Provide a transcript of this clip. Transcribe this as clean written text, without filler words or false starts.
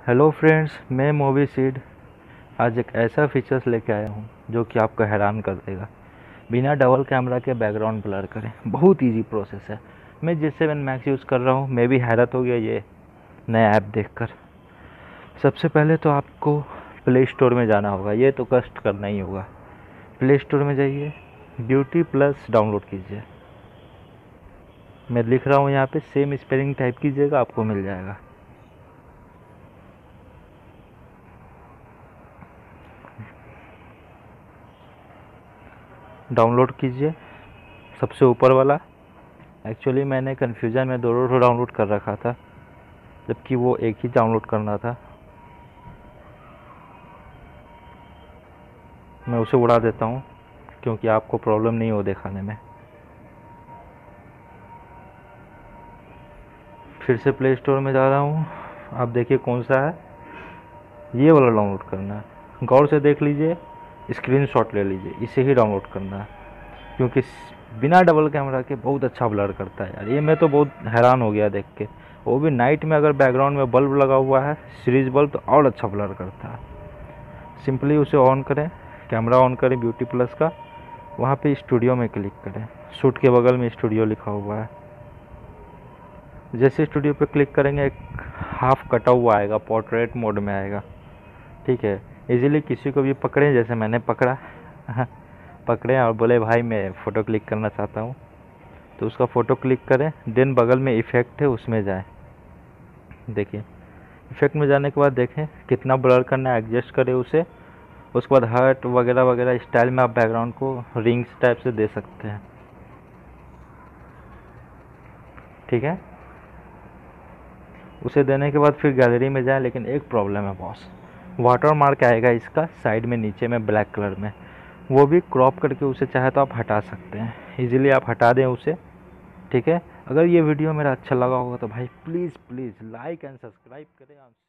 Hello friends, मैं movie seed आज एक ऐसा फीचर्स लेके आया हूँ जो कि आपको हैरान कर देगा। बिना डबल कैमरा के बैकग्राउंड ब्लर करें, बहुत इजी प्रोसेस है। मैं जिससे मैक्स यूज़ कर रहा हूँ, मैं भी हैरत हो गया ये नया ऐप देखकर। सबसे पहले तो आपको प्ले स्टोर में जाना होगा, ये तो कष्ट करना ही होगा। प्ले स्टोर में जाइए, ब्यूटी प्लस डाउनलोड कीजिए। मैं लिख रहा हूँ यहाँ पे, सेम स्पेलिंग टाइप कीजिएगा, आपको मिल जाएगा। डाउनलोड कीजिए सबसे ऊपर वाला। एक्चुअली मैंने कन्फ्यूज़न में दोनों डाउनलोड कर रखा था, जबकि वो एक ही डाउनलोड करना था। मैं उसे उड़ा देता हूँ क्योंकि आपको प्रॉब्लम नहीं हो दिखाने में। फिर से प्ले स्टोर में जा रहा हूँ। आप देखिए कौन सा है, ये वाला डाउनलोड करना है। गौर से देख लीजिए, स्क्रीनशॉट ले लीजिए, इसे ही डाउनलोड करना है क्योंकि बिना डबल कैमरा के बहुत अच्छा ब्लर करता है यार। ये मैं तो बहुत हैरान हो गया देख के, वो भी नाइट में। अगर बैकग्राउंड में बल्ब लगा हुआ है, सीरीज बल्ब, तो और अच्छा ब्लर करता है। सिंपली उसे ऑन करें, कैमरा ऑन करें ब्यूटी प्लस का, वहाँ पे स्टूडियो में क्लिक करें। शूट के बगल में स्टूडियो लिखा हुआ है। जैसे स्टूडियो पे क्लिक करेंगे, एक हाफ कटा हुआ आएगा, पोर्ट्रेट मोड में आएगा। ठीक है, इजीली किसी को भी पकड़ें, जैसे मैंने पकड़ा पकड़ें और बोले भाई मैं फ़ोटो क्लिक करना चाहता हूँ, तो उसका फ़ोटो क्लिक करें। देन बगल में इफ़ेक्ट है, उसमें जाएं। देखिए इफ़ेक्ट में जाने के बाद देखें कितना ब्लर करना है, एडजस्ट करें उसे। उसके बाद हर्ट वगैरह वगैरह स्टाइल में आप बैकग्राउंड को रिंग्स टाइप से दे सकते हैं। ठीक है, उसे देने के बाद फिर गैलरी में जाएं। लेकिन एक प्रॉब्लम है बॉस, वाटर मार्क आएगा इसका साइड में नीचे में ब्लैक कलर में, वो भी क्रॉप करके उसे चाहे तो आप हटा सकते हैं। इजीली आप हटा दें उसे। ठीक है, अगर ये वीडियो मेरा अच्छा लगा होगा तो भाई please please like and subscribe करें।